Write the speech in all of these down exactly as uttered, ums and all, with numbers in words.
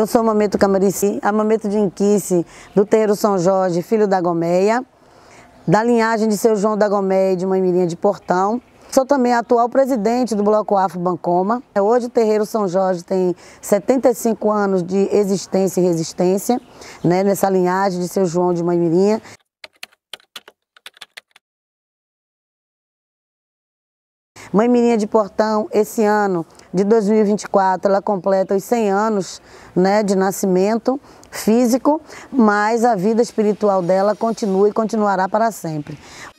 Eu sou Mameto Camarici, a Mameto de Inquice, do terreiro São Jorge, filho da Gomeia, da linhagem de seu João da Gomeia e de Mãe Mirinha de Portão. Sou também a atual presidente do Bloco Afro Bancoma. Hoje o terreiro São Jorge tem setenta e cinco anos de existência e resistência, né, nessa linhagem de seu João de Mãe Mirinha. Mãe Mirinha de Portão, esse ano de dois mil e vinte e quatro, ela completa os cem anos, né, de nascimento físico, mas a vida espiritual dela continua e continuará para sempre.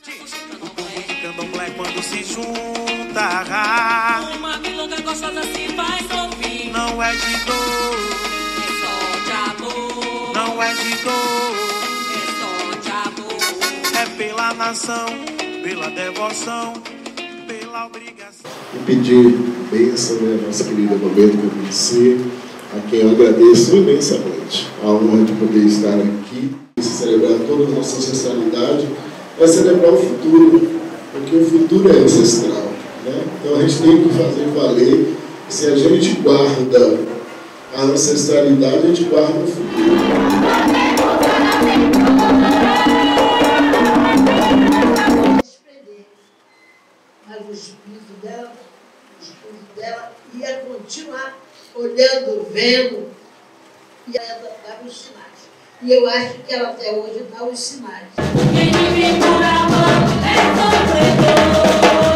Quando se junta, uma milonga gostosa se faz ouvir. Não é de dor, é só de amor. Não é de dor, é só de amor. É pela nação, pela devoção, pela obrigação. E pedir bênção, né, a nossa querida Mameto Camarici, a quem eu agradeço imensamente a honra de poder estar aqui e celebrar toda a nossa ancestralidade, é celebrar o futuro. Porque o futuro é ancestral, né? Então a gente tem que fazer valer. Se a gente guarda a ancestralidade, a gente guarda o futuro. Desprender, mas o espírito dela, o espírito dela ia continuar olhando, vendo, e ela dava os sinais. E eu acho que ela até hoje dá os sinais. Quem vive por amor é sofredor.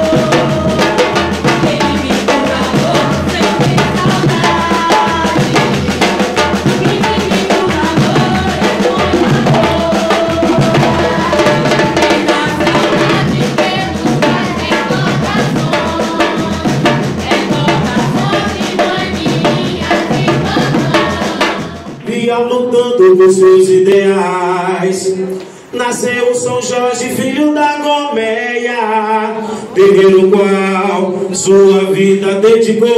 Quem vive por amor sente saudade. Quem vive por amor é bom amor. Quem dá saudade pergunta recordações. Recordações de mãe minha de Portão. Via lutando por seus ideais. Nasceu São Jorge, filho da Gomeia, terreiro qual sua vida dedicou.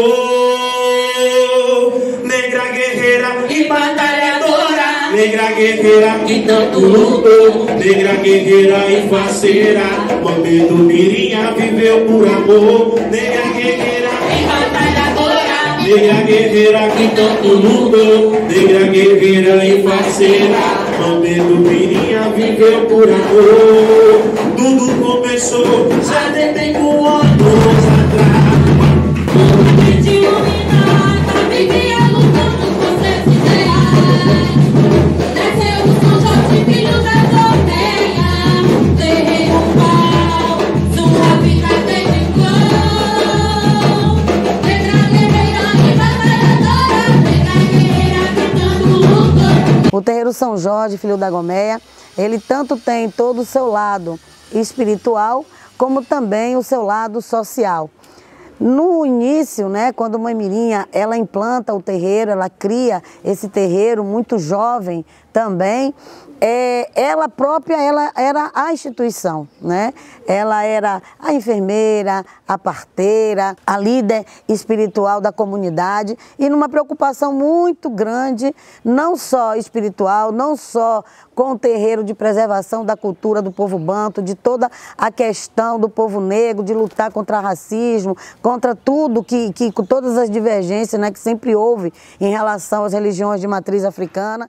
Negra guerreira e batalhadora, negra guerreira que tanto lutou, negra guerreira e faceira, Mameto Mirinha viveu por amor. Negra guerreira e batalhadora, negra guerreira que tanto lutou, negra guerreira e faceira, Mameto Mirinha viveu por amor. Tudo começou já tem tempo anos atrás. Tudo de iluminada, vivia lutando por seus ideais. Nasceu o São Jorge, filho da Gomeia, terreiro qual sua vida dedicou. Negra guerreira e batalhadora, negra guerreira que tanto lutou. O terreiro São Jorge, filho da Gomeia, ele tanto tem todo o seu lado espiritual, como também o seu lado social. No início, né, quando Mãe Mirinha, ela implanta o terreiro, ela cria esse terreiro muito jovem também, é, ela própria ela era a instituição, né? Ela era a enfermeira, a parteira, a líder espiritual da comunidade e numa preocupação muito grande, não só espiritual, não só com o terreiro de preservação da cultura do povo banto, de toda a questão do povo negro, de lutar contra o racismo, contra tudo, que, que, com todas as divergências, né, que sempre houve em relação às religiões de matriz africana.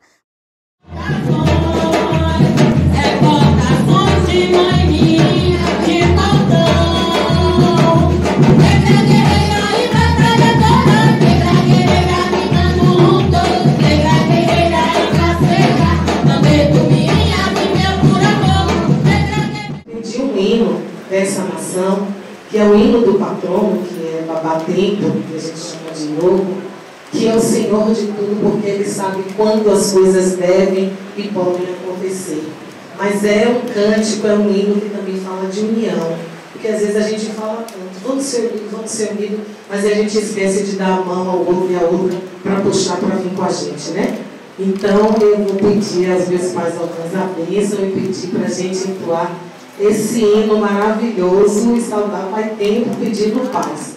Recordações de mãe minha de Portão. Negra guerreira e batalhadora, negra guerreira que tanto lutou, negra guerreira e faceira, Mameto Mirinha viveu por amor. Pedi um hino dessa nação, que é o hino do patrono, que é Babá Tempo, que a gente chama de novo, que é o Senhor de tudo, porque Ele sabe quando as coisas devem e podem acontecer. Mas é um cântico, é um hino que também fala de união. Porque às vezes a gente fala tanto, vamos ser unidos, vamos ser unidos, mas a gente esquece de dar a mão ao outro e à outra para puxar para vir com a gente, né? Então eu vou pedir aos meus pais alcães a bênção e pedir para a gente entoar esse hino maravilhoso e saudar Pai Tempo pedindo paz.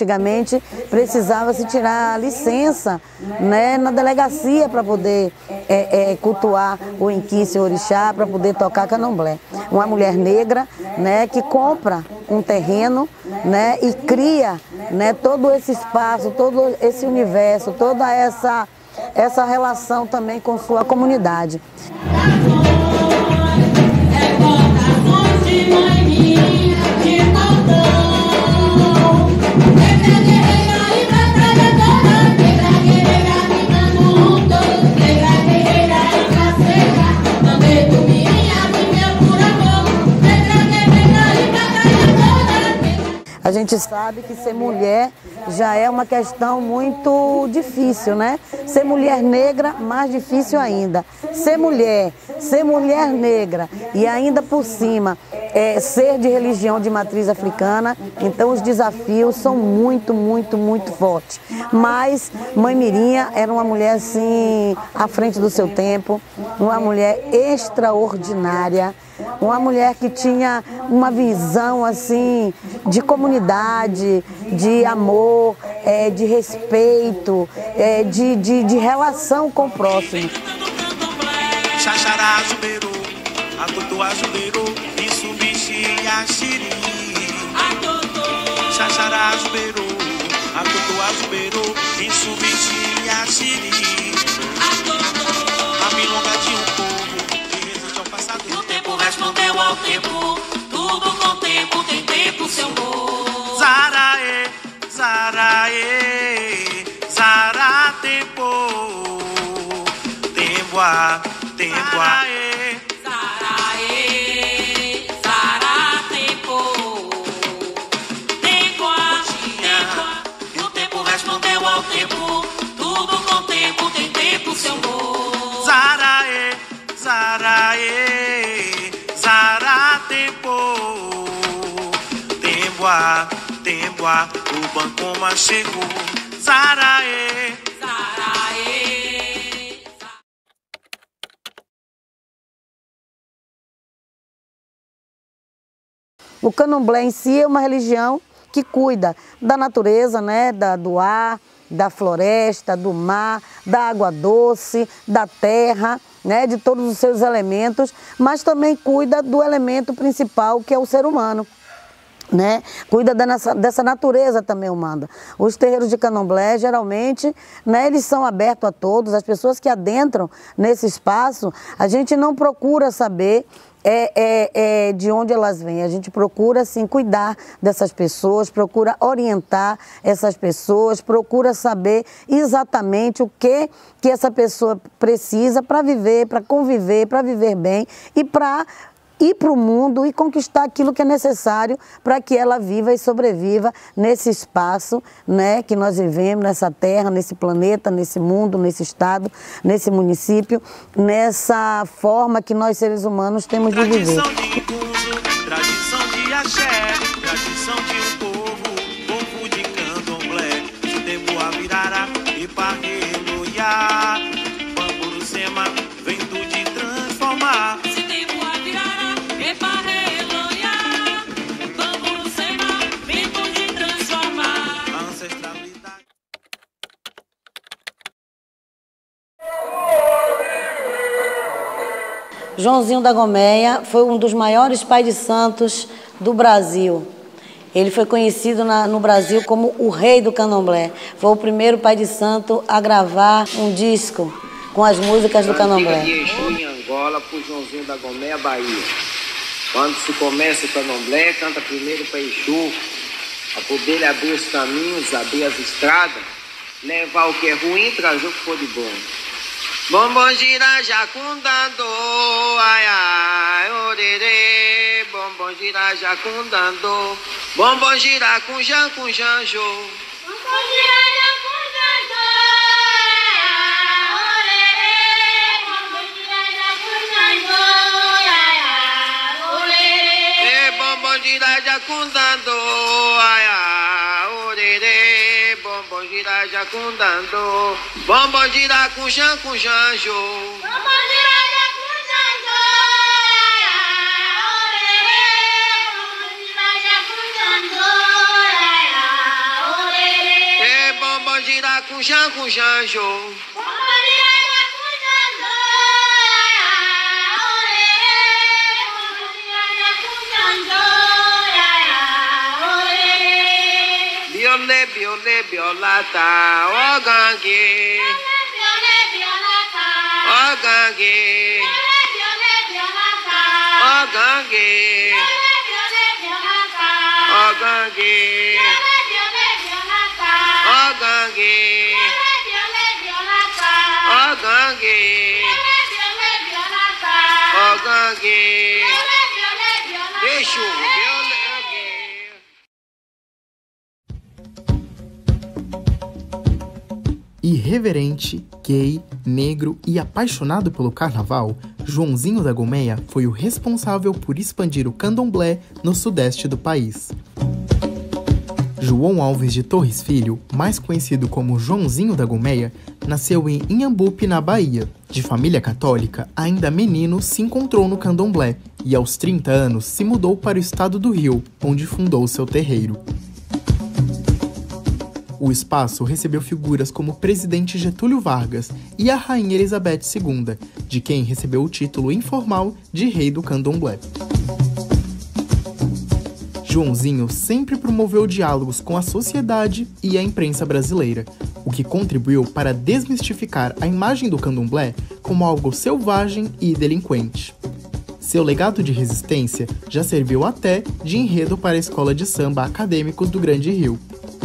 antigamente precisava se tirar licença, né, na delegacia para poder é, é, cultuar o inquice orixá, para poder tocar candomblé. Uma mulher negra, né, que compra um terreno, né, e cria, né, todo esse espaço, todo esse universo, toda essa, essa relação também com sua comunidade. A gente sabe que ser mulher já é uma questão muito difícil, né? Ser mulher negra, mais difícil ainda. Ser mulher, ser mulher negra e ainda por cima é, ser de religião de matriz africana, então os desafios são muito, muito, muito fortes. Mas Mãe Mirinha era uma mulher assim, à frente do seu tempo, uma mulher extraordinária, uma mulher que tinha uma visão assim de comunidade, de amor, é, de respeito, é, de, de, de relação com o próximo. Xaxará Zubeiro, Atutu Zubeiro, Mitsubishi Yashiri. Xaxará Zubeiro, Atutu Zubeiro, Mitsubishi Yashiri. A milonga de um povo que resiste ao passado. O tempo respondeu ao tempo, tudo com tempo tem tempo, seu amor. Zaraê, Zaraê, Zara tempo, tempo a tempo a Zaraê, Zara tempo, tempo a tempo. O tempo respondeu ao tempo, tudo com tempo tem tempo, seu amor. Zaraê, Zaraê, Zara tempo, tempo a tempo a o Bancoma chegou. Zaraê, Zaraê. O candomblé em si é uma religião que cuida da natureza, né, da, do ar, da floresta, do mar, da água doce, da terra, né, de todos os seus elementos, mas também cuida do elemento principal, que é o ser humano. Né? Cuida dessa, dessa natureza também humana. Os terreiros de candomblé, geralmente, né, eles são abertos a todos, as pessoas que adentram nesse espaço, a gente não procura saber É, é, é, de onde elas vêm. A gente procura, assim, cuidar dessas pessoas, procura orientar essas pessoas, procura saber exatamente o que, que essa pessoa precisa para viver, para conviver, para viver bem e para ir para o mundo e conquistar aquilo que é necessário para que ela viva e sobreviva nesse espaço, né, que nós vivemos, nessa terra, nesse planeta, nesse mundo, nesse estado, nesse município, nessa forma que nós seres humanos temos de viver. Tradição de Inguzo, tradição de axé, tradição de um povo, povo de candomblé, o tempo a virará e parreloiá, Bamburucema, vento de transformar. Joãozinho da Gomeia foi um dos maiores pais de santos do Brasil. Ele foi conhecido na, no Brasil como o rei do candomblé. Foi o primeiro pai de santo a gravar um disco com as músicas do candomblé. Em Angola, por Joãozinho da Gomeia, Bahia. Quando se começa o candomblé, canta primeiro para Exu, a poder abrir os caminhos, abrir as estradas, levar o que é ruim, trazer o que for de bom. Bombom gira jacundando, ai ai, orerê. Bombom gira jacundando, bombom gira com jan com janjo. Bombom gira jacundando, ai ai, orerê. Bombom gira jacundando, ai ai, orerê. Bombom gira jacundando, ai ai, orerê. Bombom gira jacundando, bombom gira com jan com janjo. Bombom gira jacundando, ai ai, orerê. Bombom gira jacundando, ai ai, orerê. com Jan, com Janjo. Biolé, biolé, biolata, ó gangue. Ó gangue. Ó gangue. Ó gangue. Ó gangue. Ó gangue. Ó gangue. Deixa o Irreverente, gay, negro e apaixonado pelo carnaval, Joãozinho da Gomeia foi o responsável por expandir o candomblé no sudeste do país. João Alves de Torres Filho, mais conhecido como Joãozinho da Gomeia, nasceu em Inhambupe, na Bahia. De família católica, ainda menino se encontrou no candomblé e aos trinta anos se mudou para o estado do Rio, onde fundou seu terreiro. O espaço recebeu figuras como o presidente Getúlio Vargas e a rainha Elizabeth segunda, de quem recebeu o título informal de Rei do Candomblé. Joãozinho sempre promoveu diálogos com a sociedade e a imprensa brasileira, o que contribuiu para desmistificar a imagem do candomblé como algo selvagem e delinquente. Seu legado de resistência já serviu até de enredo para a escola de samba Acadêmicos do Grande Rio.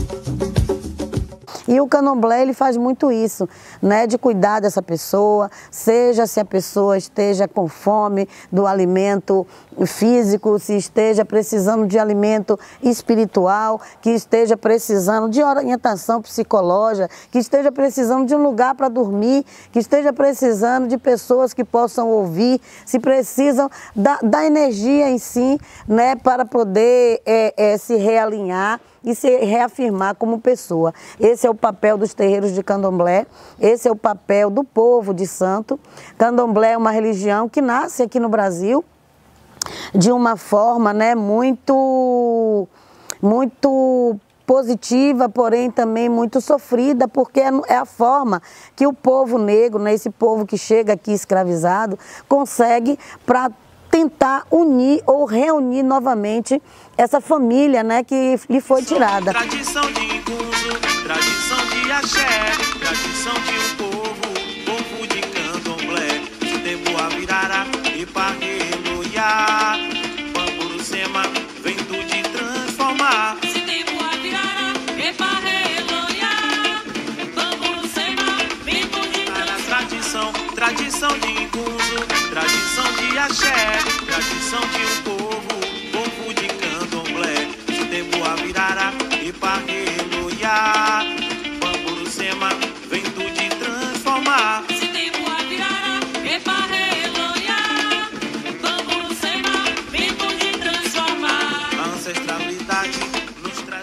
E o candomblé, ele faz muito isso, né, de cuidar dessa pessoa, seja se a pessoa esteja com fome do alimento físico, se esteja precisando de alimento espiritual, que esteja precisando de orientação psicológica, que esteja precisando de um lugar para dormir, que esteja precisando de pessoas que possam ouvir, se precisam da, da energia em si, né, para poder é, é, se realinhar e se reafirmar como pessoa. Esse é o papel dos terreiros de candomblé, esse é o papel do povo de santo. Candomblé é uma religião que nasce aqui no Brasil de uma forma, né, muito, muito positiva, porém também muito sofrida, porque é a forma que o povo negro, né, esse povo que chega aqui escravizado, consegue para tentar unir ou reunir novamente essa família, né, que lhe foi tirada. Tradição de Ingunzo, tradição de axé, tradição de um povo, povo de candomblé, tempo a virara e parreloiá, Bamburucema vem do de transformar. Esse tempo a virara e parreloiá, Bamburucema vem do de transformar. Tradição, tradição de Ingunzo, tradição de axé, tradição de um povo, povo de candomblé, tempo a virara e parreloiá, Bamburucema vem do de transformar. Esse tempo a virara e parreloiá, Bamburucema vem do de transformar. A ancestralidade nos traz.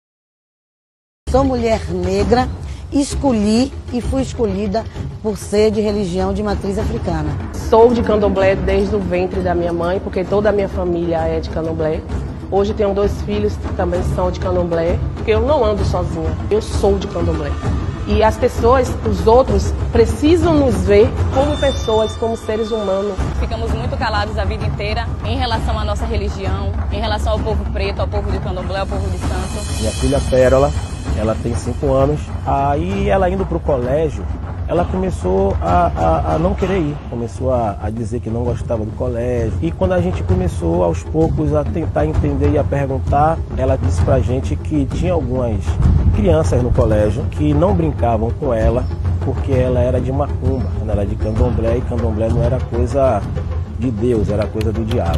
Sou mulher negra, escolhi e fui escolhida por ser de religião de matriz africana. Sou de candomblé desde o ventre da minha mãe, porque toda a minha família é de candomblé. Hoje tenho dois filhos que também são de candomblé, porque eu não ando sozinha, eu sou de candomblé. E as pessoas, os outros, precisam nos ver como pessoas, como seres humanos. Ficamos muito calados a vida inteira em relação à nossa religião, em relação ao povo preto, ao povo de candomblé, ao povo de santo. Minha filha Pérola, ela tem cinco anos, aí ela indo para o colégio, ela começou a, a, a não querer ir, começou a, a dizer que não gostava do colégio. E quando a gente começou aos poucos a tentar entender e a perguntar, ela disse pra gente que tinha algumas crianças no colégio que não brincavam com ela porque ela era de macumba, ela era de candomblé e candomblé não era coisa de Deus, era coisa do diabo.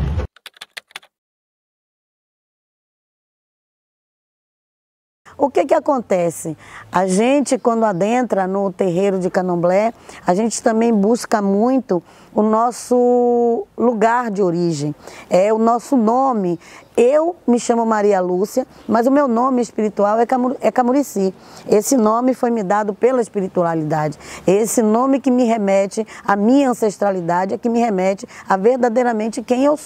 O que que acontece? A gente, quando adentra no terreiro de candomblé, a gente também busca muito o nosso lugar de origem, é o nosso nome. Eu me chamo Maria Lúcia, mas o meu nome espiritual é, Camur é Camurici. Esse nome foi me dado pela espiritualidade. Esse nome que me remete à minha ancestralidade, é que me remete a verdadeiramente quem eu sou.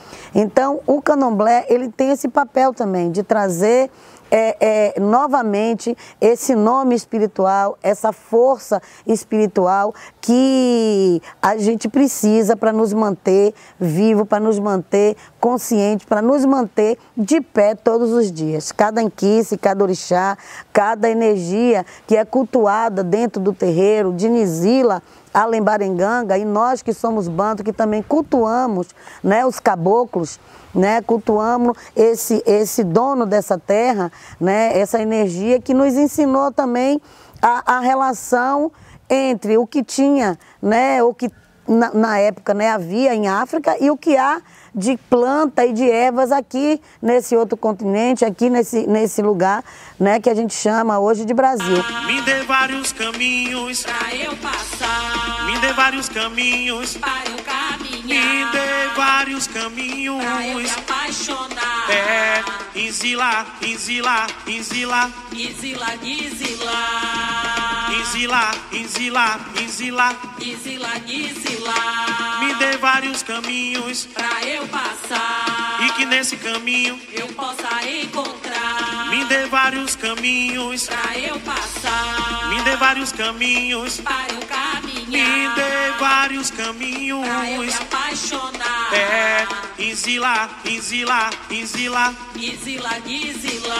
Então, o candomblé, ele tem esse papel também de trazer é, é, novamente esse nome espiritual, essa força espiritual que a gente precisa para nos manter vivo, para nos manter consciente, para nos manter de pé todos os dias. Cada inquice, cada orixá, cada energia que é cultuada dentro do terreiro, de Nizila a Lembarenganga, e nós que somos banto, que também cultuamos, né, os caboclos, né, cultuamos esse, esse dono dessa terra, né, essa energia que nos ensinou também a, a relação entre o que tinha, né, o que na, na época, né, havia em África e o que há de planta e de ervas aqui nesse outro continente, aqui nesse, nesse lugar, né, que a gente chama hoje de Brasil. Me dê vários caminhos pra eu passar, me dê vários caminhos para eu caminhar, me dê vários caminhos pra eu me apaixonar. É, Nzila, Nzila, Nzila, Nzila, Nzila, Nzila, Nzila, Nzila, Nzila, Nzila, me dê vários caminhos pra eu passar e que nesse caminho eu possa encontrar. Me dê vários caminhos pra eu passar, me dê vários caminhos para eu caminhar, me dê vários caminhos pra eu me apaixonar. É, Nzila, Nzila, Nzila, Nzila, Nzila,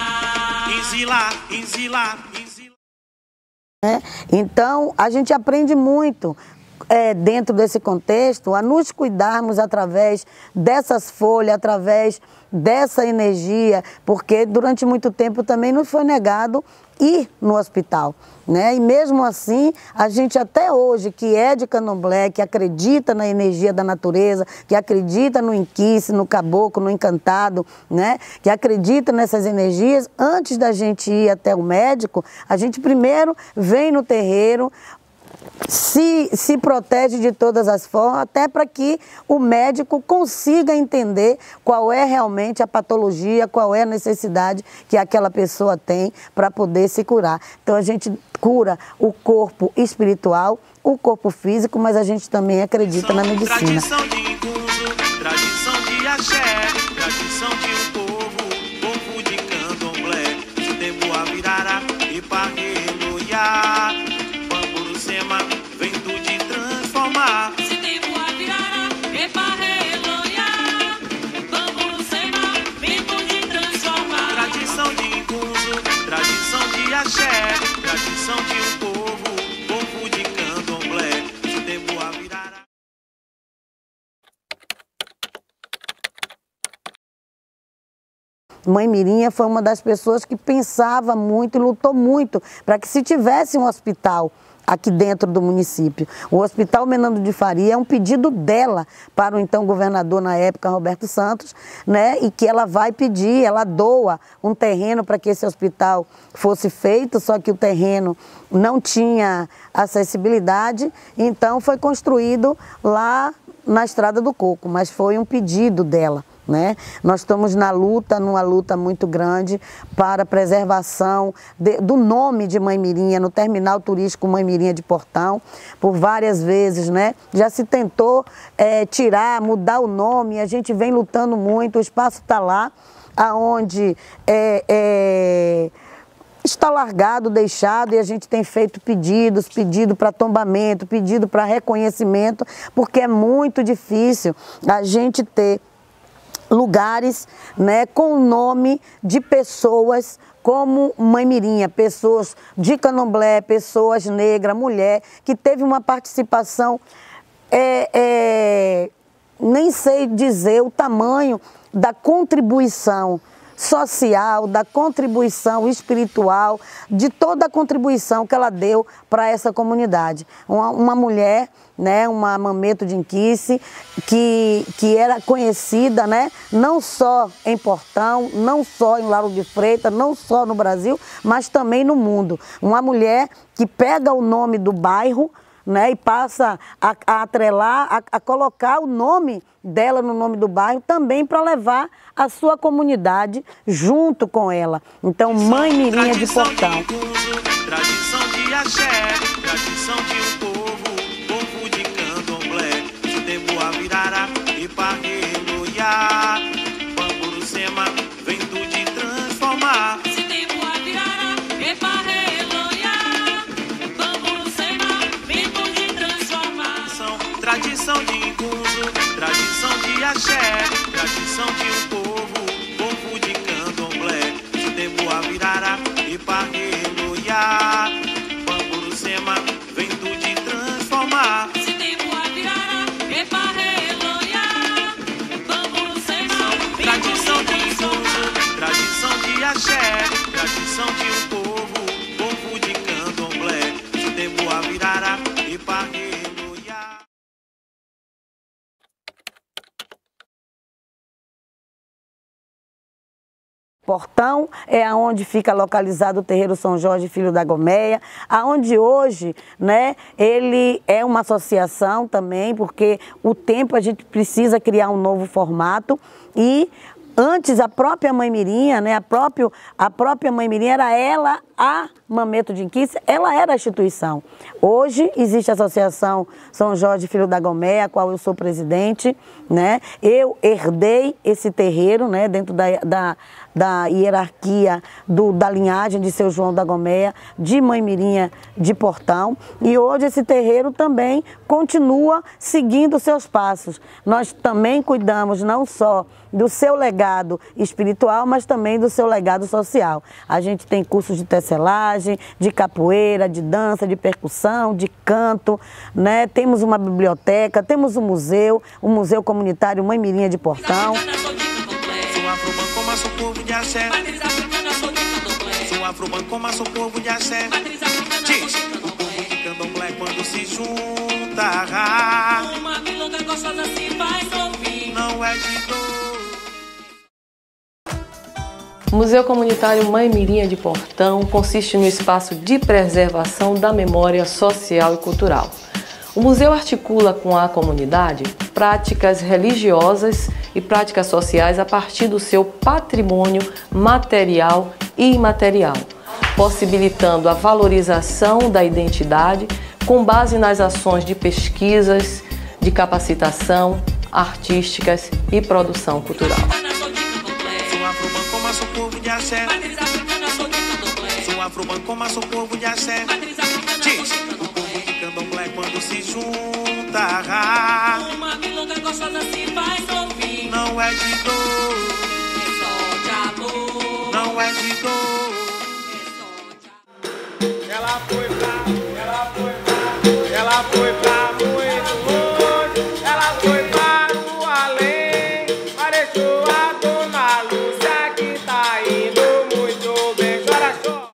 Nzila, Nzila, Nzila. É, então, a gente aprende muito é, dentro desse contexto a nos cuidarmos através dessas folhas, através dessa energia, porque durante muito tempo também nos foi negado ir no hospital, né? E mesmo assim, a gente até hoje, que é de candomblé, que acredita na energia da natureza, que acredita no inquice, no caboclo, no encantado, né? Que acredita nessas energias, antes da gente ir até o médico, a gente primeiro vem no terreiro, Se, se protege de todas as formas, até para que o médico consiga entender qual é realmente a patologia, qual é a necessidade que aquela pessoa tem para poder se curar. Então a gente cura o corpo espiritual, o corpo físico, mas a gente também acredita na medicina. Tradição de Inguzo, tradição de Axé, tradição de um povo, povo de candomblé, se tempo a virará e parreloiá. Bamburucema, vem tu de transformar. Se tempo a virará, e parreloiá. Bamburucema, vem tu de transformar. Tradição de Inguzo, tradição de Axé, tradição de um povo, povo de candomblé, se tempo a virará. Mãe Mirinha foi uma das pessoas que pensava muito e lutou muito para que se tivesse um hospital aqui dentro do município. O Hospital Menando de Faria é um pedido dela para o então governador na época, Roberto Santos, né? E que ela vai pedir, ela doa um terreno para que esse hospital fosse feito, só que o terreno não tinha acessibilidade, então foi construído lá na Estrada do Coco, mas foi um pedido dela. Né? Nós estamos na luta, numa luta muito grande para a preservação de, do nome de Mãe Mirinha no terminal turístico Mãe Mirinha de Portão, por várias vezes, né? Já se tentou é, tirar, mudar o nome, a gente vem lutando muito, o espaço está lá, aonde é, é, está largado, deixado, e a gente tem feito pedidos, pedido para tombamento, pedido para reconhecimento, porque é muito difícil a gente ter lugares, né, com o nome de pessoas como Mãe Mirinha, pessoas de candomblé, pessoas negras, mulher, que teve uma participação, é, é, nem sei dizer o tamanho da contribuição social, da contribuição espiritual, de toda a contribuição que ela deu para essa comunidade. Uma, uma mulher, né, uma mameto de inquice, que, que era conhecida, né, não só em Portão, não só em Lauro de Freitas, não só no Brasil, mas também no mundo. Uma mulher que pega o nome do bairro, né, e passa a, a atrelar, a, a colocar o nome dela no nome do bairro também para levar a sua comunidade junto com ela. Então, Mãe Mirinha de Portão. De Inguzo, tradição de Axé, tradição de um povo, povo de candomblé, se tempo a virará e parreloiá. axé, tradição de um povo, povo de candomblé. Se tempo a virará e parreloiá, Bamburucema vem do de transformar. Se tempo a virará e parreloiá, Bamburucema vem Tradição do de de povo, tradição de axé, tradição de um povo, povo de candomblé. Se tempo a virará e parreloiá. Portão é aonde fica localizado o terreiro São Jorge Filho da Gomeia, aonde hoje, né, ele é uma associação também, porque o tempo a gente precisa criar um novo formato e antes a própria Mãe Mirinha, né, a, próprio, a própria Mãe Mirinha era ela a Mameto de Inquice, ela era a instituição. Hoje existe a Associação São Jorge Filho da Gomeia, a qual eu sou presidente, né? Eu herdei esse terreiro, né, dentro da, da, da hierarquia do, da linhagem de Seu João da Gomeia, de Mãe Mirinha de Portão, e hoje esse terreiro também continua seguindo seus passos. Nós também cuidamos não só do seu legado espiritual, mas também do seu legado social. A gente tem cursos de tecelagem, de capoeira, de dança, de percussão, de canto, né? Temos uma biblioteca, temos um museu, o Museu Comunitário Mãe Mirinha de Portão. Sou afro-banco, mas sou povo de axé. Sou afro-banco, mas sou povo de axé. Diz, o povo de candomblé quando se junta, uma milonga gostosa se faz ouvir. Não é de dor. O Museu Comunitário Mãe Mirinha de Portão consiste no espaço de preservação da memória social e cultural. O museu articula com a comunidade práticas religiosas e práticas sociais a partir do seu patrimônio material e imaterial, possibilitando a valorização da identidade com base nas ações de pesquisas, de capacitação, artísticas e produção cultural. Sou afro-banco, mas sou povo de axé. Sou afro-banco, mas sou povo de axé. Diz, o povo de candomblé quando se junta, uma milonga gostosa se faz ouvir. não é de dor, É só de amor. não é de dor. Ela foi pra, ela foi pra, ela foi pra muito longe, ela foi para o além, mas deixou a dona Lúcia que tá indo muito bem. Chora, chora.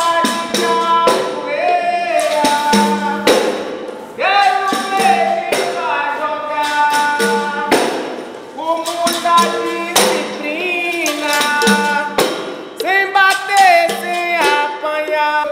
Quero ver quem vai jogar com muita disciplina, sem bater, sem apanhar.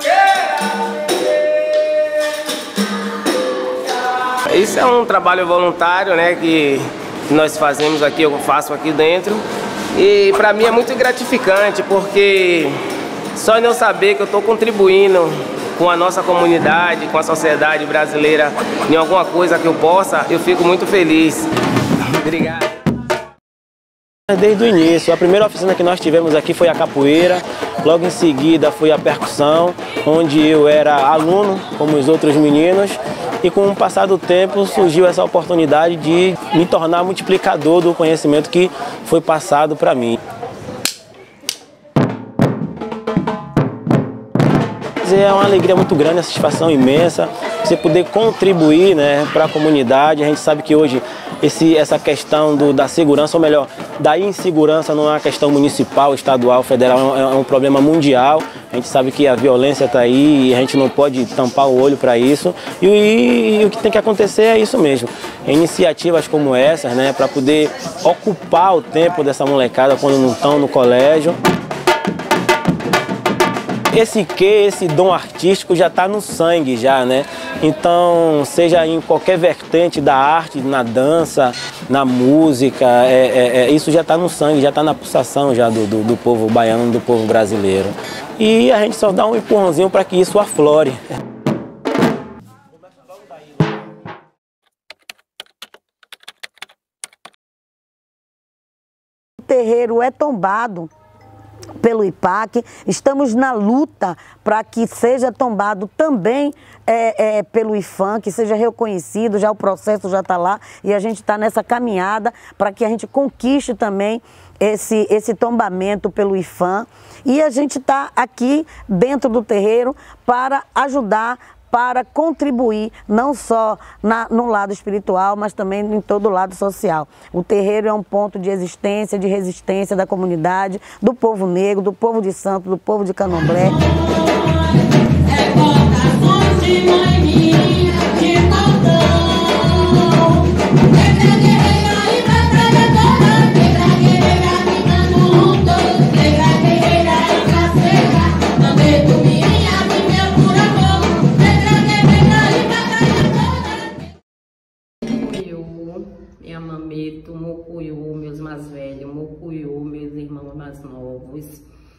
Isso é um trabalho voluntário, né, que nós fazemos aqui, eu faço aqui dentro. E para mim é muito gratificante, porque só em eu saber que eu estou contribuindo com a nossa comunidade, com a sociedade brasileira, em alguma coisa que eu possa, eu fico muito feliz. Obrigado. Desde o início, a primeira oficina que nós tivemos aqui foi a capoeira, logo em seguida foi a percussão, onde eu era aluno, como os outros meninos, e com o passar do tempo surgiu essa oportunidade de me tornar multiplicador do conhecimento que foi passado para mim. É uma alegria muito grande, uma satisfação imensa, você poder contribuir, né, para a comunidade. A gente sabe que hoje esse, essa questão do, da segurança, ou melhor, da insegurança não é uma questão municipal, estadual, federal, é um, é um problema mundial. A gente sabe que a violência está aí e a gente não pode tampar o olho para isso. E, e, e o que tem que acontecer é isso mesmo. Iniciativas como essas, né, para poder ocupar o tempo dessa molecada quando não estão no colégio. Esse que, esse dom artístico já está no sangue já, né? Então, seja em qualquer vertente da arte, na dança, na música, é, é, é, isso já está no sangue, já está na pulsação já do, do, do povo baiano, do povo brasileiro. E a gente só dá um empurrãozinho para que isso aflore. O terreiro é tombado pelo I P A C, estamos na luta para que seja tombado também é, é, pelo I F A M, que seja reconhecido, já o processo já está lá e a gente está nessa caminhada para que a gente conquiste também esse, esse tombamento pelo I F A M. E a gente está aqui dentro do terreiro para ajudar, para contribuir, não só na, no lado espiritual, mas também em todo o lado social. O terreiro é um ponto de existência, de resistência da comunidade, do povo negro, do povo de Santo, do povo de Candomblé. Minha mameto, Mucuyú, meus mais velhos, Mucuyú, meus irmãos mais novos.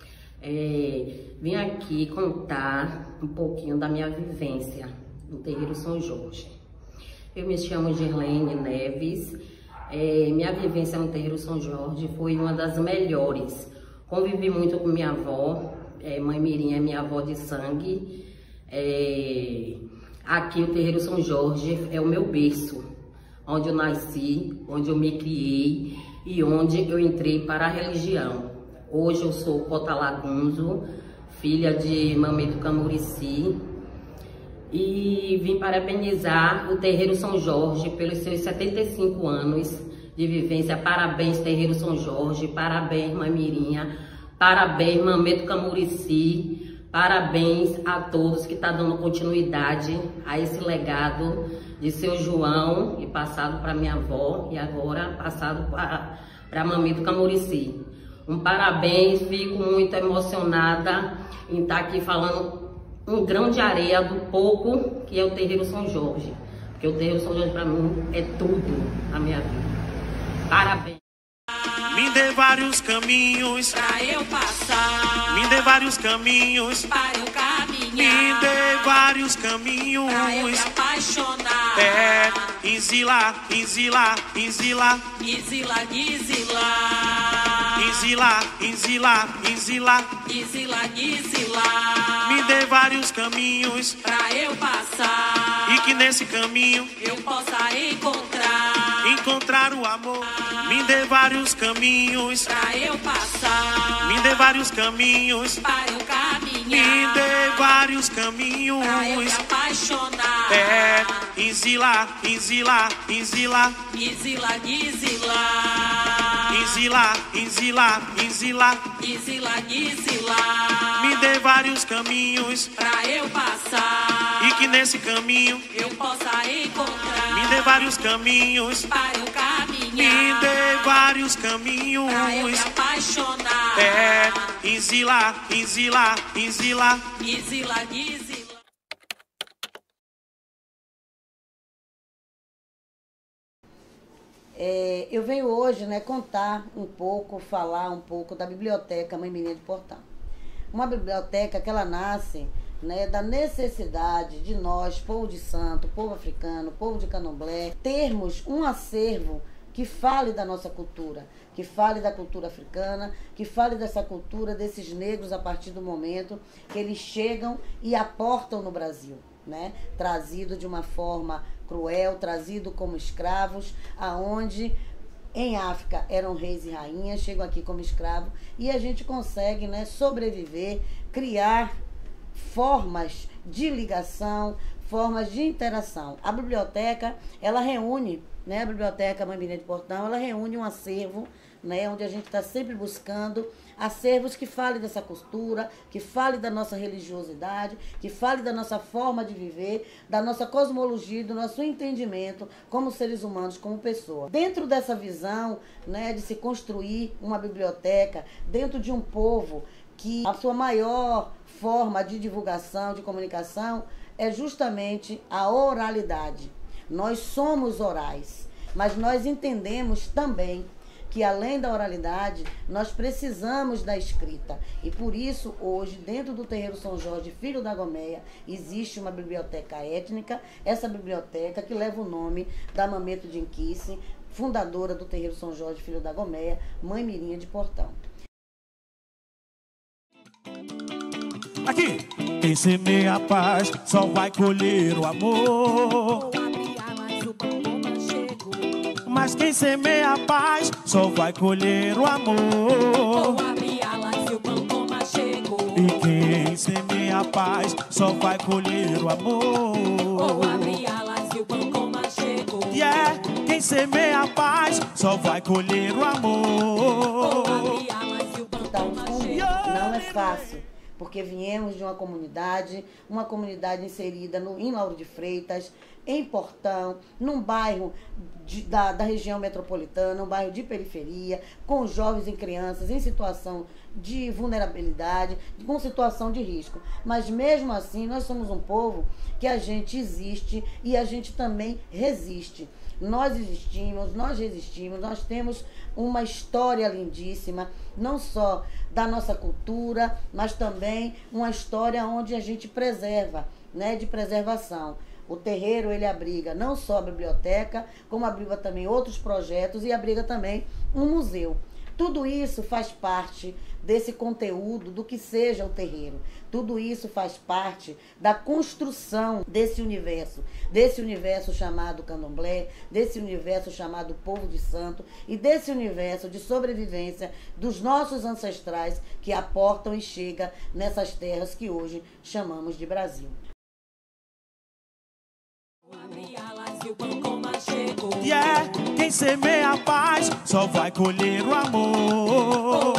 É, vim aqui contar um pouquinho da minha vivência no terreiro São Jorge. Eu me chamo Girlene Neves. É, minha vivência no terreiro São Jorge foi uma das melhores. Convivi muito com minha avó, é, mãe Mirinha é minha avó de sangue. É, aqui o terreiro São Jorge é o meu berço, onde eu nasci, onde eu me criei e onde eu entrei para a religião. Hoje eu sou Cotalagunzo, filha de Mameto Camurici, e vim parabenizar o terreiro São Jorge pelos seus setenta e cinco anos de vivência. Parabéns, terreiro São Jorge, parabéns, Mãe Mirinha, parabéns, Mameto Camurici, parabéns a todos que estão dando continuidade a esse legado de seu João, e passado para minha avó, e agora passado para Mameto Camurici. Um parabéns, fico muito emocionada em estar aqui falando um grão de areia do pouco que é o terreiro São Jorge. Porque o terreiro São Jorge para mim é tudo na minha vida. Parabéns. Me dê vários caminhos pra eu passar, me dê vários caminhos para eu caminhar, me dê vários caminhos pra eu me apaixonar. É, Inzila, Inzila, Inzila, Inzila, Inzila, Inzila, Inzila, Inzila, Inzila, Inzila. Me dê vários caminhos pra eu passar, e que nesse caminho eu possa encontrar encontrar o amor. Me dê vários caminhos pra eu passar, me dê vários caminhos para eu caminhar, me dê vários caminhos pra eu me apaixonar. É, Inzila, Inzila, Inzila, Inzila, Inzila, Inzila, Inzila, Inzila, Inzila, Inzila. Me dê vários caminhos pra eu passar, e que nesse caminho eu possa encontrar. Me dê vários caminhos para eu caminhar, me dê vários caminhos pra eu me apaixonar. É, Inzila, Inzila, Inzila, Inzila, Inzila. É, eu venho hoje, né, contar um pouco, falar um pouco da biblioteca Mãe Mirinha de Portão. Uma biblioteca que ela nasce, né, da necessidade de nós, povo de santo, povo africano, povo de candomblé, termos um acervo que fale da nossa cultura, que fale da cultura africana, que fale dessa cultura desses negros a partir do momento que eles chegam e aportam no Brasil, né, trazido de uma forma cruel, trazido como escravos, aonde em África eram reis e rainhas, chegam aqui como escravos e a gente consegue, né, sobreviver, criar formas de ligação, formas de interação. A biblioteca, ela reúne, né, a biblioteca Mãe Mirinha de Portão, ela reúne um acervo, né, onde a gente está sempre buscando acervos que falem dessa cultura, que falem da nossa religiosidade, que falem da nossa forma de viver, da nossa cosmologia, do nosso entendimento como seres humanos, como pessoa. Dentro dessa visão, né, de se construir uma biblioteca, dentro de um povo que a sua maior forma de divulgação, de comunicação, é justamente a oralidade. Nós somos orais, mas nós entendemos também que além da oralidade, nós precisamos da escrita. E por isso, hoje, dentro do terreiro São Jorge, filho da Gomeia, existe uma biblioteca étnica, essa biblioteca que leva o nome da Mameto Dinquice, fundadora do terreiro São Jorge, filho da Gomeia, Mãe Mirinha de Portão. Aqui! Quem semeia a paz só vai colher o amor. Mas quem semeia a paz só vai colher o amor. E quem semeia a paz só vai colher o amor. E é quem semeia a paz só vai colher o amor. Não é fácil, porque viemos de uma comunidade, uma comunidade inserida no, em Lauro de Freitas, em Portão, num bairro de, da, da região metropolitana, um bairro de periferia, com jovens e crianças em situação de vulnerabilidade, com situação de risco. Mas mesmo assim, nós somos um povo que a gente existe e a gente também resiste. Nós existimos, nós resistimos, nós temos uma história lindíssima, não só da nossa cultura, mas também uma história onde a gente preserva, né, de preservação. O terreiro, ele abriga não só a biblioteca, como abriga também outros projetos e abriga também um museu. Tudo isso faz parte desse conteúdo do que seja o terreiro. Tudo isso faz parte da construção desse universo, desse universo chamado candomblé, desse universo chamado povo de santo e desse universo de sobrevivência dos nossos ancestrais que aportam e chegam nessas terras que hoje chamamos de Brasil. E é quem semeia a paz só vai colher o amor.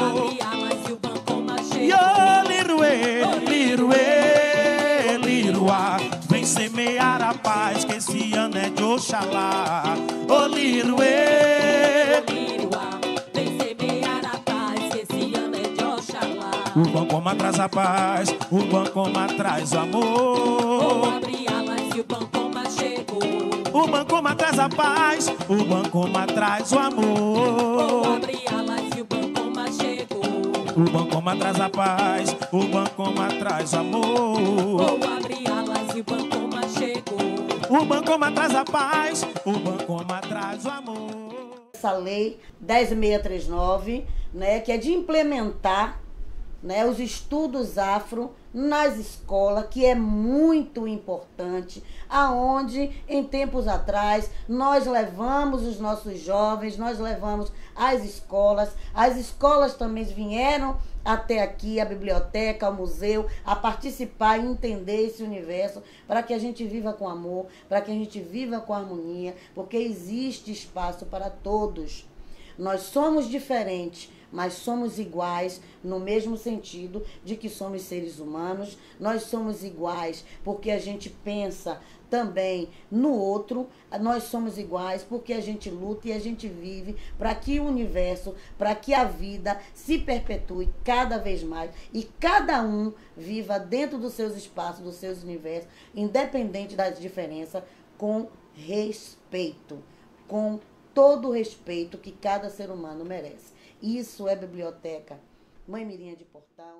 E ô liruê, liruê, liruá, vem semear a paz que esse ano é de Oxalá. Ô liruê, vem semear a paz que esse ano é de Oxalá. o Bancoma traz a paz, o Bancoma traz o amor. Abre alas e o Bancoma chegou. O Bancoma traz a paz, o Bancoma traz o amor. Abre alas e o Bancoma chegou. O Bancoma traz a paz, o Bancoma traz o amor. Abre alas e o Bancoma chegou. O Bancoma traz a paz, o Bancoma traz o amor. Essa lei dez mil seiscentos e trinta e nove, né, que é de implementar, né, os estudos afro nas escolas, que é muito importante, aonde em tempos atrás nós levamos os nossos jovens, nós levamos as escolas, as escolas também vieram até aqui, a biblioteca, o museu, a participar e entender esse universo, para que a gente viva com amor, para que a gente viva com harmonia, porque existe espaço para todos. Nós somos diferentes, mas somos iguais no mesmo sentido de que somos seres humanos. Nós somos iguais porque a gente pensa também no outro. Nós somos iguais porque a gente luta e a gente vive para que o universo, para que a vida se perpetue cada vez mais e cada um viva dentro dos seus espaços, dos seus universos, independente das diferenças, com respeito, com todo o respeito que cada ser humano merece. Isso é Biblioteca Mãe Mirinha de Portão.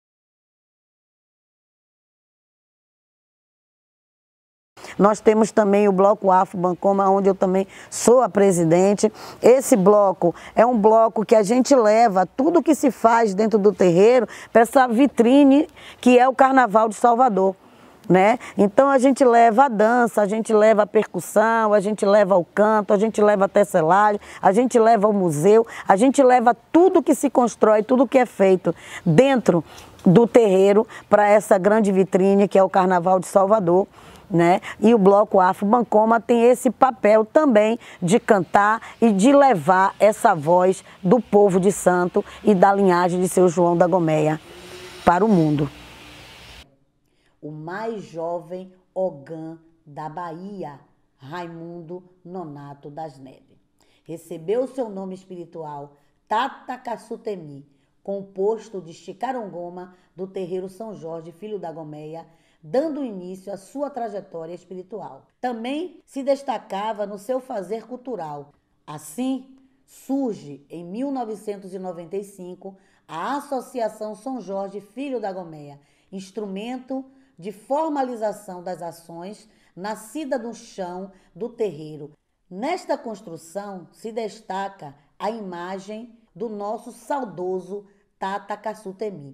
Nós temos também o Bloco Afro Bancoma, onde eu também sou a presidente. Esse bloco é um bloco que a gente leva tudo que se faz dentro do terreiro para essa vitrine que é o Carnaval de Salvador. Né? Então a gente leva a dança, a gente leva a percussão, a gente leva o canto, a gente leva a tecelagem, a gente leva o museu, a gente leva tudo que se constrói, tudo que é feito dentro do terreiro para essa grande vitrine que é o Carnaval de Salvador. Né? E o Bloco Afro Bancoma tem esse papel também de cantar e de levar essa voz do povo de santo e da linhagem de seu João da Gomeia para o mundo. O mais jovem Ogã da Bahia, Raimundo Nonato das Neves. Recebeu seu nome espiritual Tata Cassutemi, composto de Chicarongoma do terreiro São Jorge, filho da Gomeia, dando início à sua trajetória espiritual. Também se destacava no seu fazer cultural. Assim, surge em mil novecentos e noventa e cinco a Associação São Jorge, filho da Gomeia, instrumento de formalização das ações nascida no chão do terreiro. Nesta construção se destaca a imagem do nosso saudoso Tata Cassutemi,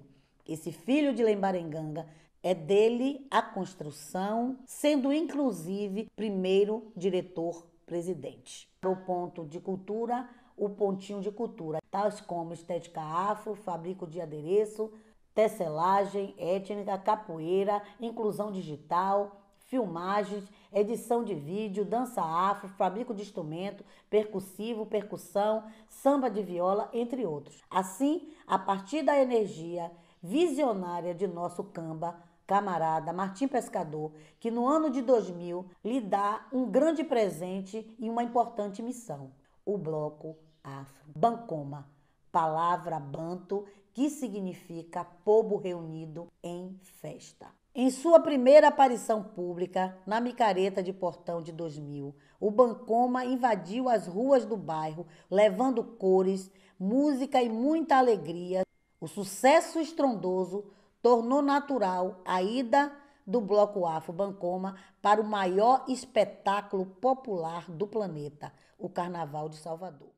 Esse filho de Lembarenganga, é dele a construção, sendo inclusive primeiro diretor-presidente. O ponto de cultura, o pontinho de cultura, tais como estética afro, fabrico de adereço, tecelagem étnica, capoeira, inclusão digital, filmagens, edição de vídeo, dança afro, fabrico de instrumento, percussivo, percussão, samba de viola, entre outros. Assim, a partir da energia visionária de nosso camba, camarada Martim Pescador, que no ano de dois mil lhe dá um grande presente e uma importante missão, o Bloco Afro Bancoma, palavra banto que significa povo reunido em festa. Em sua primeira aparição pública, na Micareta de Portão de dois mil, o Bancoma invadiu as ruas do bairro, levando cores, música e muita alegria. O sucesso estrondoso tornou natural a ida do Bloco Afro Bancoma para o maior espetáculo popular do planeta, o Carnaval de Salvador.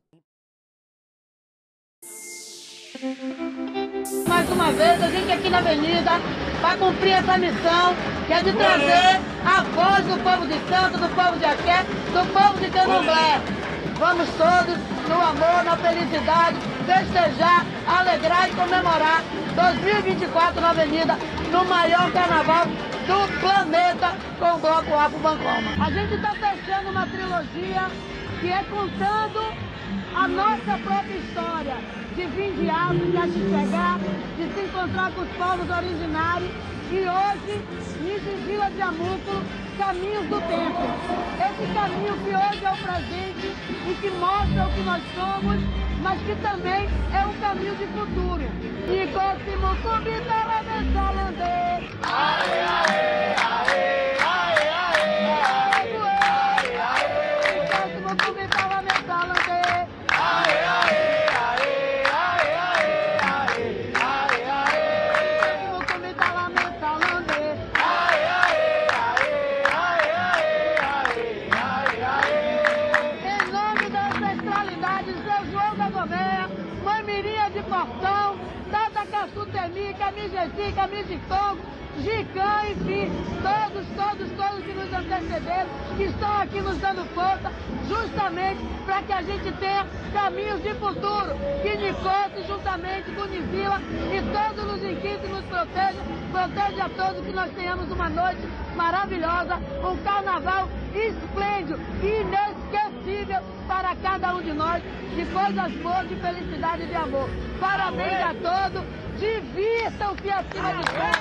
Mais uma vez, a gente aqui na Avenida para cumprir essa missão, que é de trazer a voz do povo de Santo, do povo de Axé, do povo de Candomblé. Vamos todos, no amor, na felicidade, festejar, alegrar e comemorar dois mil e vinte e quatro na Avenida, no maior carnaval do planeta com o Bloco Afro Bancoma. A gente está fechando uma trilogia que é contando a nossa própria história, de vir de África, de chegar, de se encontrar com os povos originários e hoje, nisso em Vila de Amúculo, caminhos do tempo. Esse caminho que hoje é o presente e que mostra o que nós somos, mas que também é um caminho de futuro. E Cosimo Cubita Rabensalandê. Aê, aê, aê, aê, aê, aê, Cosimo Cubita Rabensalandê. Aê, aê, aê, aê, aê, aê, aê, Cosimo Cubita Rabensalandê. Aê, aê, aê, aê, aê, aê, aê. Em nome da ancestralidade, Seu João da Gomeia, Mãe Mirinha de Portão, Tata Caçutemi, Camijeci, Camijicongo, Gicã, enfim, todos, todos, todos que nos antecederam, que estão aqui nos dando força, justamente para que a gente tenha caminhos de futuro, que Nicote, juntamente com Nizila e todos os inquitos nos protejam, proteja a todos, que nós tenhamos uma noite maravilhosa, um carnaval esplêndido e inesquecível para cada um de nós, de coisas boas, de felicidade e de amor. Parabéns a todos, divirtam-se acima de tudo.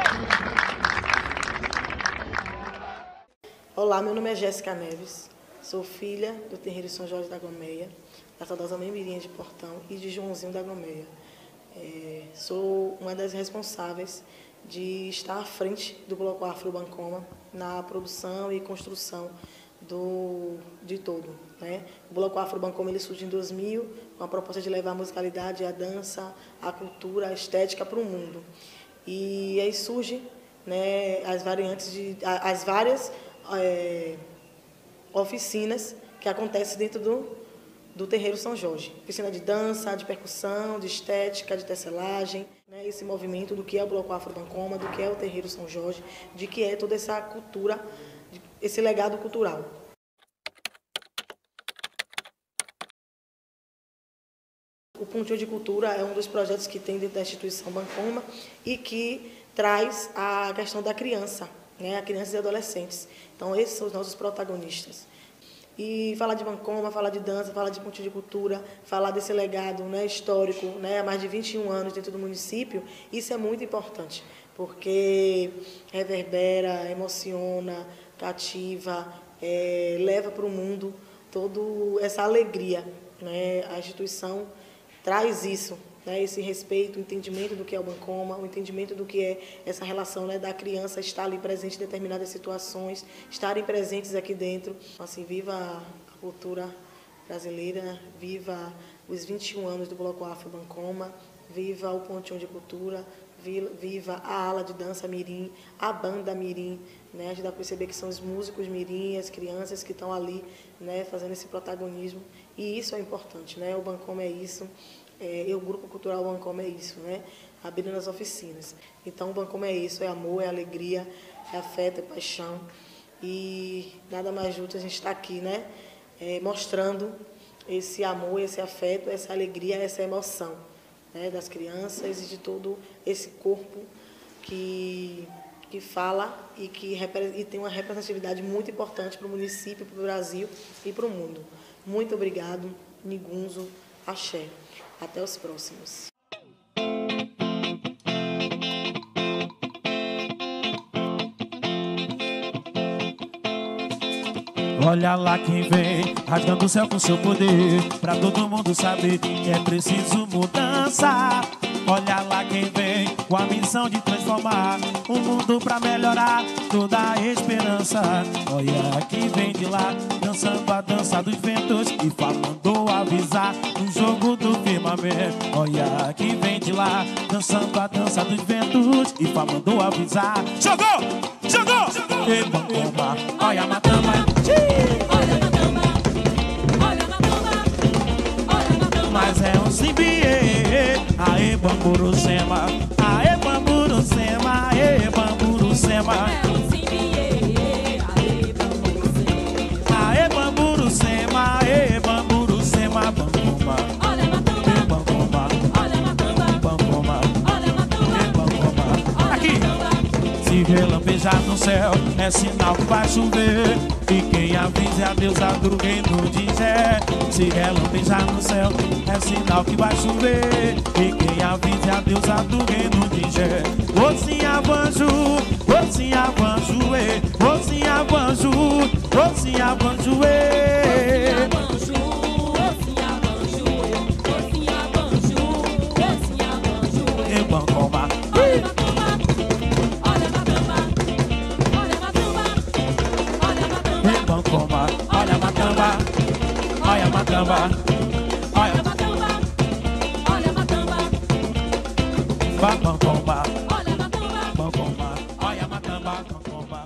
Olá, meu nome é Jéssica Neves, sou filha do terreiro São Jorge da Gomeia, da saudosa Mãe Mirinha de Portão e de Joãozinho da Gomeia. É, sou uma das responsáveis de estar à frente do Bloco Afro Bancoma na produção e construção do, de todo. Né? O Bloco Afro Bancoma ele surge em dois mil com a proposta de levar a musicalidade, a dança, a cultura, a estética para o mundo. E aí surge, né, as variantes de, as várias é, oficinas que acontecem dentro do, do terreiro São Jorge. Oficina de dança, de percussão, de estética, de tecelagem, né, esse movimento do que é o Bloco Afro Bancoma, do que é o terreiro São Jorge, de que é toda essa cultura, esse legado cultural. O Pontinho de Cultura é um dos projetos que tem dentro da instituição Bancoma e que traz a questão da criança, né, a crianças e adolescentes. Então, esses são os nossos protagonistas. E falar de Bancoma, falar de dança, falar de Pontinho de Cultura, falar desse legado, né, histórico, né, há mais de vinte e um anos dentro do município, isso é muito importante, porque reverbera, emociona, cativa, é, leva para o mundo toda essa alegria. Né, a instituição traz isso, né, esse respeito, o entendimento do que é o Bancoma, o entendimento do que é essa relação, né, da criança estar ali presente em determinadas situações, estarem presentes aqui dentro. Assim, viva a cultura brasileira, viva os vinte e um anos do Bloco Afro Bancoma, viva o Pontinho de Cultura, viva a ala de dança mirim, a banda mirim, né? A gente dá para perceber que são os músicos mirim, as crianças que estão ali, né, fazendo esse protagonismo, e isso é importante, né? O Bancoma é isso, É, e o Grupo Cultural Bancoma é isso, né? Abrindo as oficinas. Então, o Bancoma é isso, é amor, é alegria, é afeto, é paixão. E nada mais justo a gente estar aqui, né? É, mostrando esse amor, esse afeto, essa alegria, essa emoção, né? Das crianças e de todo esse corpo que, que fala e que e tem uma representatividade muito importante para o município, para o Brasil e para o mundo. Muito obrigado, Nigunzo, axé. Até os próximos. Olha lá quem vem, rasgando o céu com seu poder, pra todo mundo saber que é preciso mudança. Olha lá quem vem, com a missão de transformar o mundo pra melhorar toda a esperança. Olha quem vem de lá, dançando a dança dos ventos e falando avisar no jogo do firmamento. Olha quem vem de lá, dançando a dança dos ventos e falando avisar. Jogou! Jogou! Jogou! E Bancoma, olha a matamba. Olha a matamba, olha a matamba, olha a matamba. Mas é um simbiê, aê Bamburucema, aê Bamburucema, aê Bamburucema. É um simbiê, aê Bamburucema, aê Bamburucema, aê Bamburucema, Bancoma. Olha a matamba, Bancoma, olha a matamba, Bancoma, olha a matamba, Bancoma. Aqui, se relampejar no céu, é sinal que vai chover. E quem avisa é a deusa do reino de Jé. Se relampejar no céu, é sinal que vai chover. E quem avisa é a deusa do reino de Jé. Ô sim, avanço, ô sim, avanço, ô sim, avanço, ô sim, avanço, ô sim, avanço, e Bancoma. Bancoma, olha a matamba, olha a matamba, olha a matamba, olha a matamba. Bancoma, olha a matamba, Bancoma, olha a matamba, Bancoma.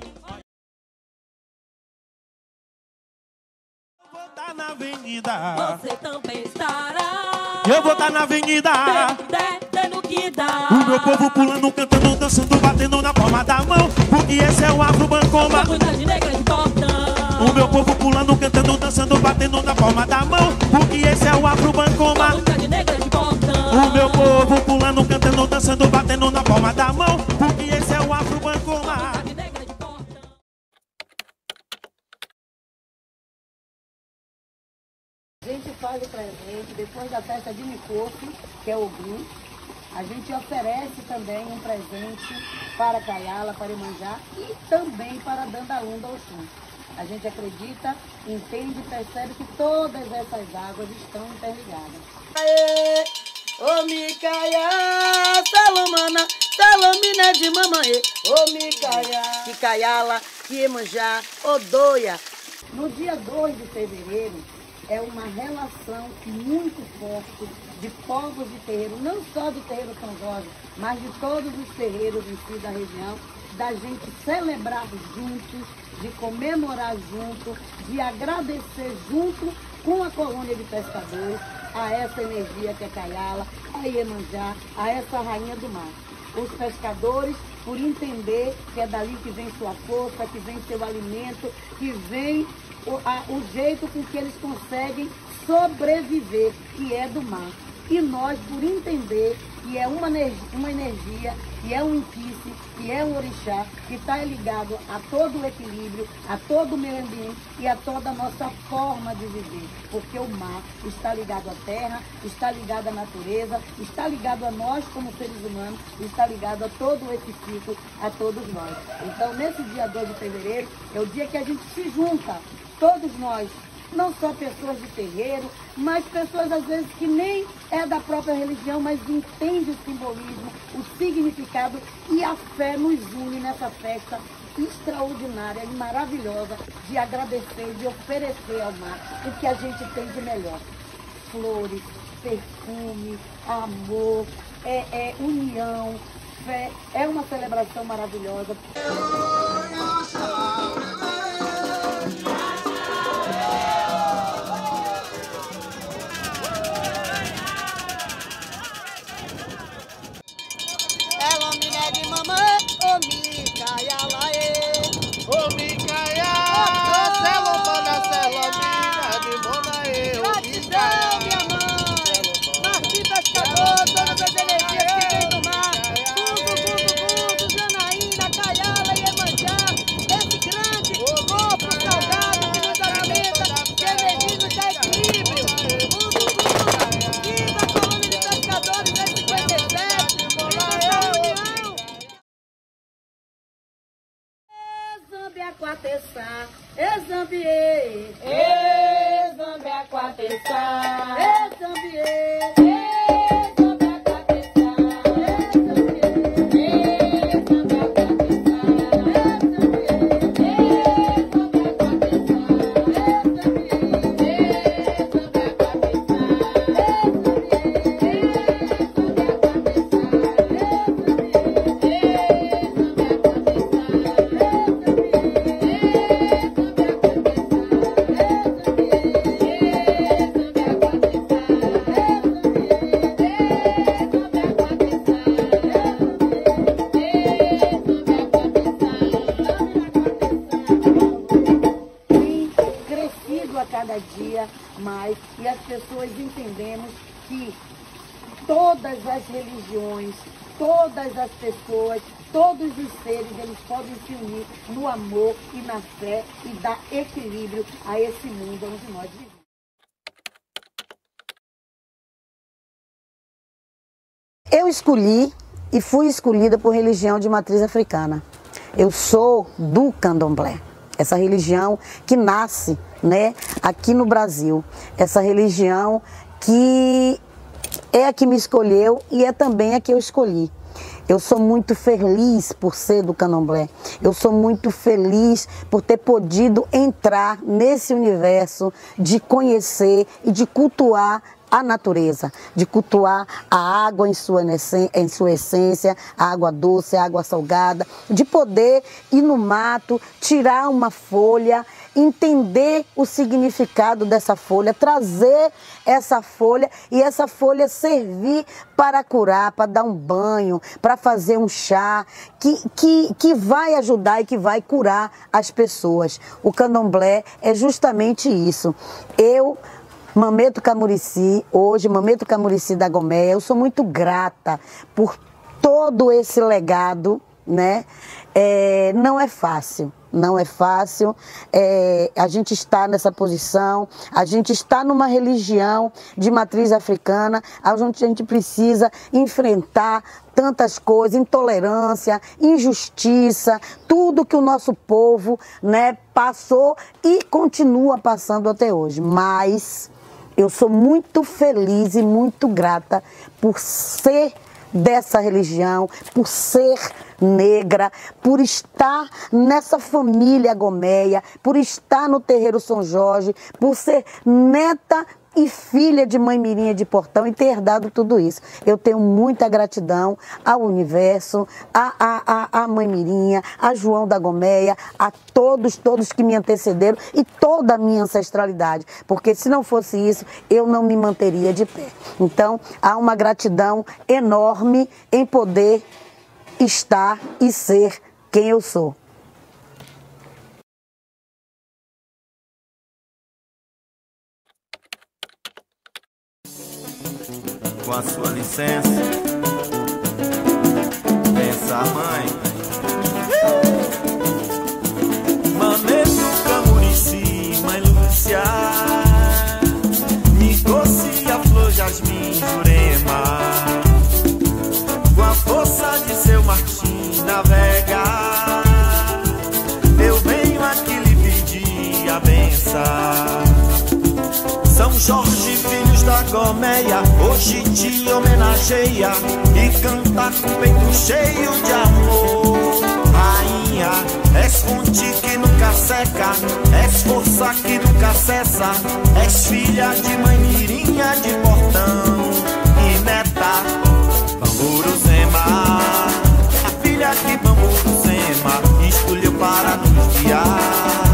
Eu vou estar na avenida, Você também estará. eu vou estar na avenida, Tendo que dar. o meu povo pulando, cantando, dançando, batendo na palma da mão, porque esse é o Afro Bancoma. Comunidade negra de Portão. O meu povo pulando, cantando, dançando, batendo na palma da mão, porque esse é o Afro Bancoma. O meu povo pulando, cantando, dançando, batendo na palma da mão, porque esse é o Afro Bancoma. A gente faz o presente depois da festa de Micofi, que é o Ogum. A gente oferece também um presente para Caiala, para Iemanjá e também para Dandaunda Oxum. A gente acredita, entende e percebe que todas essas águas estão interligadas. Aê, ô Micaia, Salomana, Salomina de mamãe, ô Micaia, Que Caiala, que Iemanjá, Odoia. No dia dois de fevereiro é uma relação muito forte de povos de terreiro, não só do terreiro São Jorge, mas de todos os terreiros em si da região, da gente celebrar juntos, de comemorar junto, de agradecer junto com a colônia de pescadores a essa energia que é Caiala, a Iemanjá, a essa rainha do mar. Os pescadores, por entender que é dali que vem sua força, que vem seu alimento, que vem o, a, o jeito com que eles conseguem sobreviver, que é do mar. E nós, por entender que é uma, uma energia, que é um inquice, que é um orixá, que está ligado a todo o equilíbrio, a todo o meio ambiente e a toda a nossa forma de viver. Porque o mar está ligado à terra, está ligado à natureza, está ligado a nós como seres humanos, está ligado a todo esse ciclo, a todos nós. Então, nesse dia dois de fevereiro, é o dia que a gente se junta, todos nós, não só pessoas de terreiro, mas pessoas às vezes que nem é da própria religião, mas entende o simbolismo, o significado, e a fé nos une nessa festa extraordinária e maravilhosa de agradecer, de oferecer ao mar o que a gente tem de melhor. Flores, perfume, amor, é, é união, fé, é uma celebração maravilhosa. de mamãe, ô Micaia lá é. Ô Micaia, Selomana, Selomina, de Monaê, ô Gratidão, minha mãe. Martim Pescador, todas as energias que vem do mar. Gundo, Gundo, Gundo, Janaína, Caiala, Iemanjá. Esse grande corpo salgado que nos alimenta, que energiza, nos dá equilíbrio. Gundo, Gundo, viva a colônia de pescadores da cinquenta e sete. Viva a união. Zambiaquatessá, Exambiê, Exambiaquatessá, Exambiê. Cada dia mais, e as pessoas entendemos que todas as religiões, todas as pessoas, todos os seres, eles podem se unir no amor e na fé e dar equilíbrio a esse mundo onde nós vivemos. Eu escolhi e fui escolhida por religião de matriz africana. Eu sou do Candomblé, essa religião que nasce, né, aqui no Brasil, essa religião que é a que me escolheu e é também a que eu escolhi. Eu sou muito feliz por ser do Candomblé, eu sou muito feliz por ter podido entrar nesse universo de conhecer e de cultuar a natureza, de cultuar a água em sua, em sua essência, a água doce, a água salgada, de poder ir no mato, tirar uma folha, entender o significado dessa folha, trazer essa folha e essa folha servir para curar, para dar um banho, para fazer um chá, que, que, que vai ajudar e que vai curar as pessoas. O Candomblé é justamente isso. Eu... Mameto Camurici, hoje Mameto Camurici da Goméia, eu sou muito grata por todo esse legado, né? É, não é fácil, não é fácil, é, a gente está nessa posição, a gente está numa religião de matriz africana, a gente, a gente precisa enfrentar tantas coisas, intolerância, injustiça, tudo que o nosso povo, né, passou e continua passando até hoje, mas... eu sou muito feliz e muito grata por ser dessa religião, por ser negra, por estar nessa família Goméia, por estar no terreiro São Jorge, por ser neta e filha de Mãe Mirinha de Portão e ter herdado tudo isso. Eu tenho muita gratidão ao universo, a, a, a, a Mãe Mirinha, a João da Goméia, a todos, todos que me antecederam e toda a minha ancestralidade, porque se não fosse isso, eu não me manteria de pé. Então, há uma gratidão enorme em poder estar e ser quem eu sou. Com a sua licença, pensa mãe. Mameto Camurici, mãe Lúcia, Nicosia, Flor, Jasmim, Jurema. Com a força de seu Martim navega, eu venho aqui lhe pedir a benção. São Jorge, filhos da Goméia, hoje te homenageia e canta com peito cheio de amor. Rainha, és fonte que nunca seca, és força que nunca cessa, és filha de Mãe Mirinha de Portão e neta Bamburuzema, a filha que Bamburuzema escolheu para nos guiar.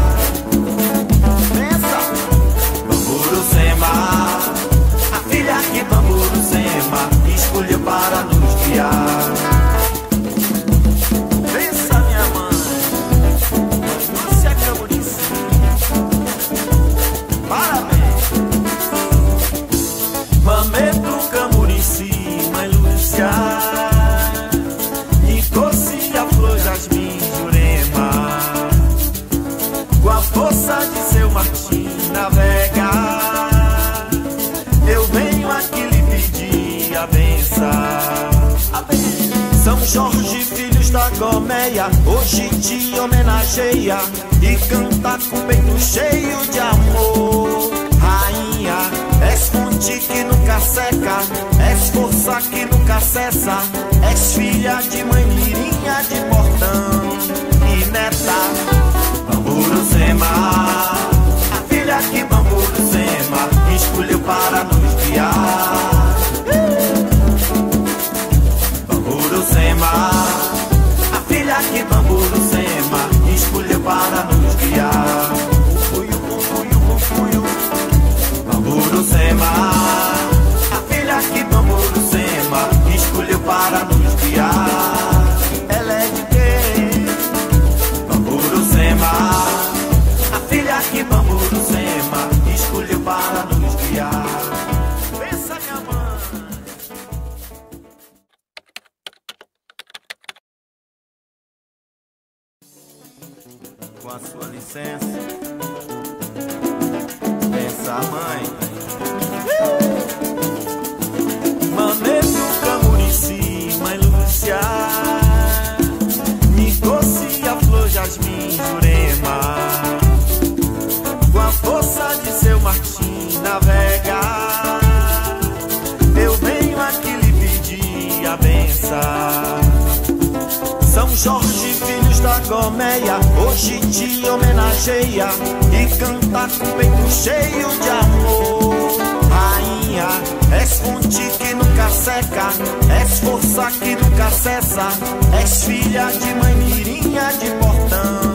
A filha que Bamburuzema escolheu para nos guiar. mudança. São Jorge, filhos da Gomeia, hoje te homenageia e canta com peito cheio de amor. Rainha, és fonte que nunca seca, és força que nunca cessa, és filha de mãe mirinha de portão e neta Bamburucema, a filha que Bamburucema escolheu para nos guiar. Bamburucema, a filha que Bamburucema escolheu para nos guiar. Bamburucema, a filha que Bamburucema escolheu para nos guiar. Ela é de quem? Bamburucema, a filha que Bamburucema escolheu para nos guiar. Pensa, minha mãe. Com a sua licença, pensa, mãe. Mamedo, Camurici, mãe Lúcia, Nicosia, Flor, Jasmim, Jurema, com a força de seu Martim navega, eu venho aqui lhe pedir a benção. São Jorge, filhos da Gomeia, hoje te homenageia e canta com peito cheio de amor. Rainha, és fonte que nunca seca, és força que nunca cessa, és filha de mãe mirinha de portão